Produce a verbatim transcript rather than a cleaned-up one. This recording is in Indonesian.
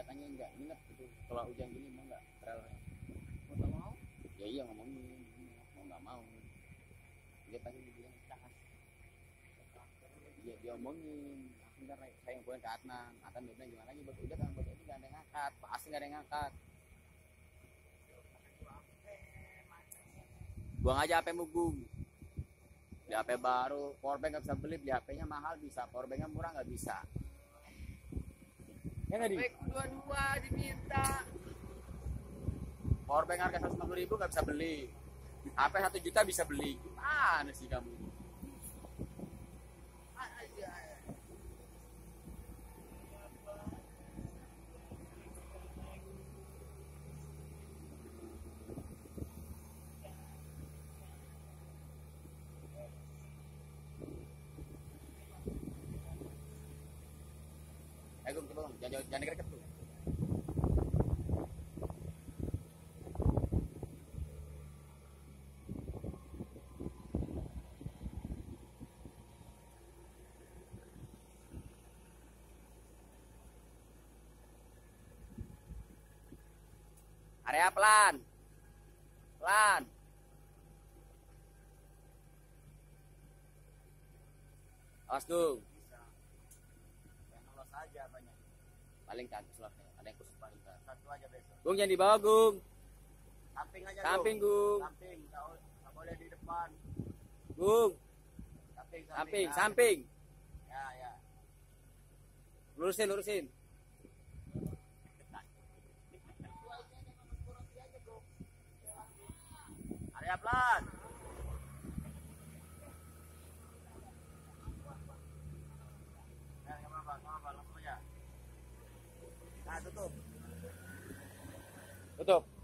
katanya nggak minat gitu kalau hujan gini mau nggak trailnya. Mau mau? Ya iya ngomongin mau nggak mau. Dia tadi bilang cas. Dia dia omongin. Bentar saya yang pulang ke Adnan. Adnan dia bilang gimana lagi buat udah kan buat ini nggak ada yang ngangkat. Pasti nggak ada yang ngangkat. Buang aja H P Mugung. Beli H P baru, powerbank nggak bisa beli, beli H P-nya mahal bisa, powerbanknya murah nggak bisa. Ya nggak di? Dua-dua diminta. Powerbank harga seratus lima puluh ribu nggak bisa beli. H P satu juta bisa beli. Gimana sih kamu? Eh, Gung, coba Gung, jangan jangan deket tuh. Area pelan. Pelan. Awas Gung. Bisa. Yang los aja banyak. Paling kan slotnya, ada yang khusus paling kan. Satu aja besok. Gung jangan di bawah Gung. Samping aja. Samping Gung. Samping, nggak boleh di depan. Gung. Samping, Samping, ya. samping. Ya, ya. Lurusin, lurusin. Area pelan. Ya, nggak apa-apa, nggak apa-apa, langsung aja. Nah, tutup. Tutup.